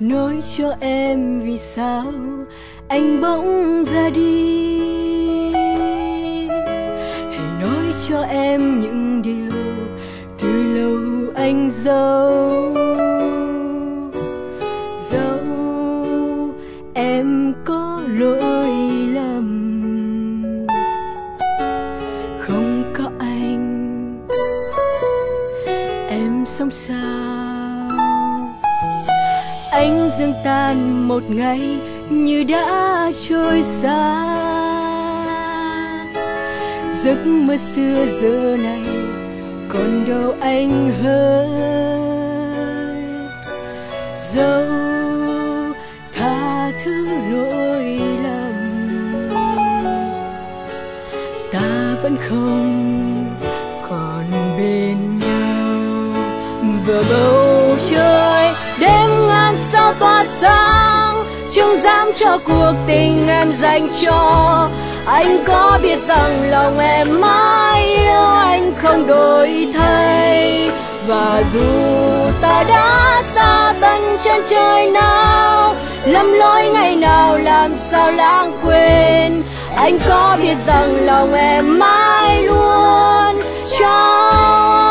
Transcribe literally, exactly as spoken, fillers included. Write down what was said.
nói cho em vì sao anh bỗng ra đi. Hãy nói cho em những điều từ lâu anh giấu. Giấu em có lỗi lầm, không có anh em sống sao. Anh dâng tan một ngày như đã trôi xa. Giấc mơ xưa giờ này còn đâu anh hỡi. Dẫu tha thứ lỗi lầm, ta vẫn không còn bên nhau. Vừa bầu trời đêm ngàn sao tỏa sáng, trông dám cho cuộc tình em dành cho. Anh có biết rằng lòng em mãi yêu anh không đổi thay. Và dù ta đã xa tận chân trời nào, lầm lỗi ngày nào làm sao lãng quên. Anh có biết rằng lòng em mãi luôn trong